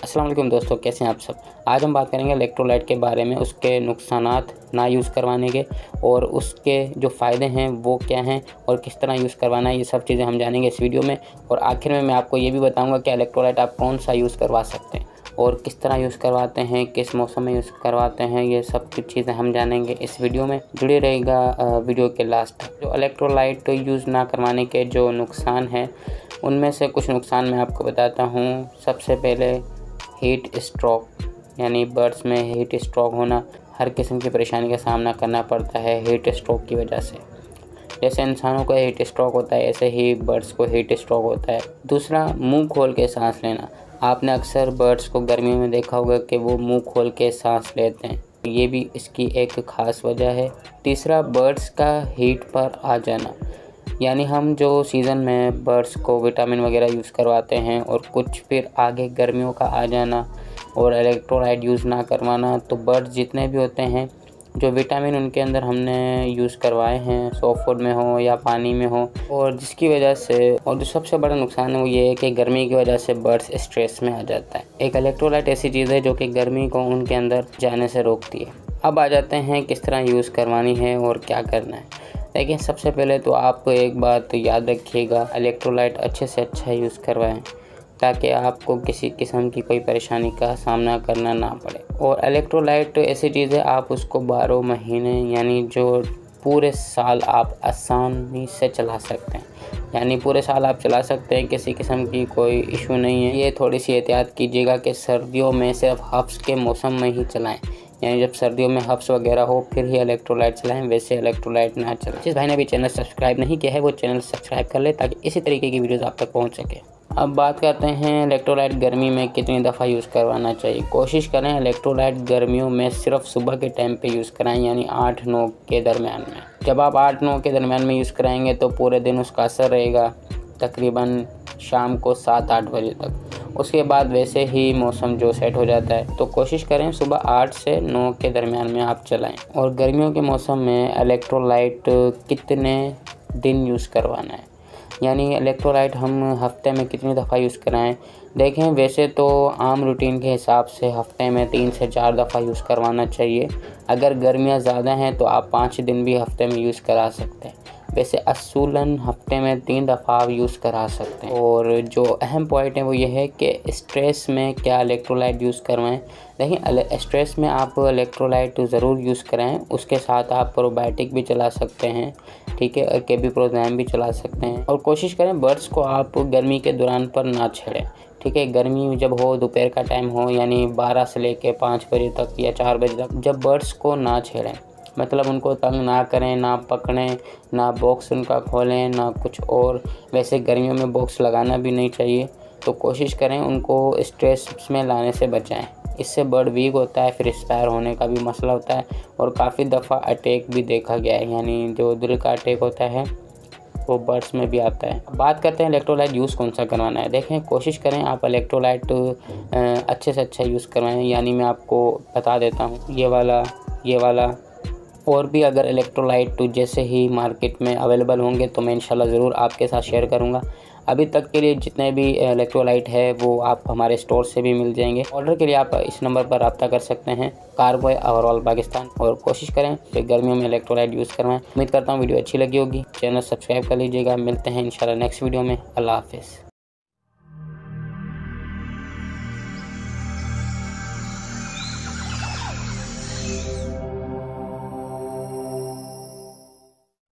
अस्सलाम वालेकुम दोस्तों, कैसे हैं आप सब। आज हम बात करेंगे इलेक्ट्रोलाइट के बारे में, उसके नुकसानात ना यूज़ करवाने के और उसके जो फ़ायदे हैं वो क्या हैं और किस तरह यूज़ करवाना है। ये सब चीज़ें हम जानेंगे इस वीडियो में। और आखिर में मैं आपको ये भी बताऊंगा कि इलेक्ट्रोलाइट आप कौन सा यूज़ करवा सकते हैं और किस तरह यूज़ करवाते हैं, किस मौसम में यूज़ करवाते हैं। ये सब कुछ चीज़ें हम जानेंगे इस वीडियो में। जुड़े रहेगा वीडियो के लास्ट तक। जो इलेक्ट्रोलाइट यूज़ ना करवाने के जो नुकसान हैं, उनमें से कुछ नुकसान मैं आपको बताता हूँ। सबसे पहले हीट स्ट्रोक, यानी बर्ड्स में हीट स्ट्रोक होना। हर किस्म की परेशानी का सामना करना पड़ता है हीट स्ट्रोक की वजह से। जैसे इंसानों को हीट स्ट्रोक होता है, ऐसे ही बर्ड्स को हीट स्ट्रोक होता है। दूसरा, मुंह खोल के सांस लेना। आपने अक्सर बर्ड्स को गर्मियों में देखा होगा कि वो मुंह खोल के सांस लेते हैं, ये भी इसकी एक ख़ास वजह है। तीसरा, बर्ड्स का हीट पर आ जाना, यानी हम जो सीज़न में बर्ड्स को विटामिन वगैरह यूज़ करवाते हैं और कुछ फिर आगे गर्मियों का आ जाना और इलेक्ट्रोलाइट यूज़ ना करवाना, तो बर्ड्स जितने भी होते हैं, जो विटामिन उनके अंदर हमने यूज़ करवाए हैं, सॉफ्ट फूड में हो या पानी में हो, और जिसकी वजह से, और जो सबसे बड़ा नुकसान है वो ये है कि गर्मी की वजह से बर्ड्स स्ट्रेस में आ जाता है। एक इलेक्ट्रोलाइट ऐसी चीज़ है जो कि गर्मी को उनके अंदर जाने से रोकती है। अब आ जाते हैं किस तरह यूज़ करवानी है और क्या करना है। देखिए, सबसे पहले तो आप एक बात याद रखिएगा, इलेक्ट्रोलाइट अच्छे से अच्छा यूज़ करवाएं ताकि आपको किसी किस्म की कोई परेशानी का सामना करना ना पड़े। और इलेक्ट्रोलाइट ऐसी चीज़ है, आप उसको 12 महीने यानी जो पूरे साल आप आसानी से चला सकते हैं। यानी पूरे साल आप चला सकते हैं, किसी किस्म की कोई इशू नहीं है। ये थोड़ी सी एहतियात कीजिएगा कि सर्दियों में सिर्फ हफ्स के मौसम में ही चलाएं, यानी जब सर्दियों में हफ्स वगैरह हो फिर ही इलेक्ट्रोलाइट चलाएं, वैसे इलेक्ट्रोलाइट ना चलाएं। जिस भाई ने भी चैनल सब्सक्राइब नहीं किया है वो चैनल सब्सक्राइब कर ले ताकि इसी तरीके की वीडियोस आप तक पहुंच सके। अब बात करते हैं इलेक्ट्रोलाइट गर्मी में कितनी दफ़ा यूज़ करवाना चाहिए। कोशिश करें इलेक्ट्रोलाइट गर्मियों में सिर्फ सुबह के टाइम पे यूज़ कराएं, यानी 8-9 के दरमियान में। जब आप 8-9 के दरमियान में यूज़ कराएंगे तो पूरे दिन उसका असर रहेगा तकरीबन शाम को 7-8 बजे तक। उसके बाद वैसे ही मौसम जो सेट हो जाता है, तो कोशिश करें सुबह 8 से 9 के दरमियान में आप चलाएं। और गर्मियों के मौसम में इलेक्ट्रोलाइट कितने दिन यूज़ करवाना है, यानी इलेक्ट्रोलाइट हम हफ्ते में कितनी दफ़ा यूज़ कराएं। देखें, वैसे तो आम रूटीन के हिसाब से हफ्ते में 3 से 4 दफ़ा यूज़ करवाना चाहिए। अगर गर्मियाँ ज़्यादा हैं तो आप 5 दिन भी हफ्ते में यूज़ करा सकते हैं। वैसे असूलन हफ्ते में 3 दफ़ा आप यूज़ करा सकते हैं। और जो अहम पॉइंट है वो ये है कि स्ट्रेस में क्या इलेक्ट्रोलाइट यूज़ करवाएं। देखिए, स्ट्रेस में आप इलेक्ट्रोलाइट ज़रूर यूज़ कराएं, उसके साथ आप प्रोबायोटिक भी चला सकते हैं, ठीक है, और केबीप्रोजैम भी चला सकते हैं। और कोशिश करें बर्ड्स को आप गर्मी के दौरान पर ना छेड़ें, ठीक है। गर्मी जब हो, दोपहर का टाइम हो, यानी 12 से लेकर 5 बजे तक या 4 बजे तक, जब बर्ड्स को ना छेड़ें, मतलब उनको तंग ना करें, ना पकड़ें, ना बॉक्स उनका खोलें, ना कुछ और। वैसे गर्मियों में बॉक्स लगाना भी नहीं चाहिए, तो कोशिश करें उनको स्ट्रेस में लाने से बचाएं। इससे बर्ड वीक होता है, फिर एक्सपायर होने का भी मसला होता है और काफ़ी दफ़ा अटैक भी देखा गया है, यानी जो दिल का अटैक होता है वो बर्ड्स में भी आता है। बात करते हैं इलेक्ट्रोलाइट यूज़ कौन सा करवाना है। देखें, कोशिश करें आप इलेक्ट्रोलाइट अच्छे से अच्छा यूज़ करवाएं, यानी मैं आपको बता देता हूँ, ये वाला और भी अगर इलेक्ट्रोलाइट जैसे ही मार्केट में अवेलेबल होंगे तो मैं इंशाल्लाह ज़रूर आपके साथ शेयर करूँगा। अभी तक के लिए जितने भी इलेक्ट्रोलाइट है वो आप हमारे स्टोर से भी मिल जाएंगे। ऑर्डर के लिए आप इस नंबर पर रब्ता कर सकते हैं, कारबॉय ओवरऑल पाकिस्तान। और कोशिश करें कि गर्मियों में इलेक्ट्रोलाइट यूज़ करवाएं। उम्मीद करता हूँ वीडियो अच्छी लगी होगी। चैनल सब्सक्राइब कर लीजिएगा। मिलते हैं इंशाल्लाह नेक्स्ट वीडियो में। अल्लाह हाफिज़।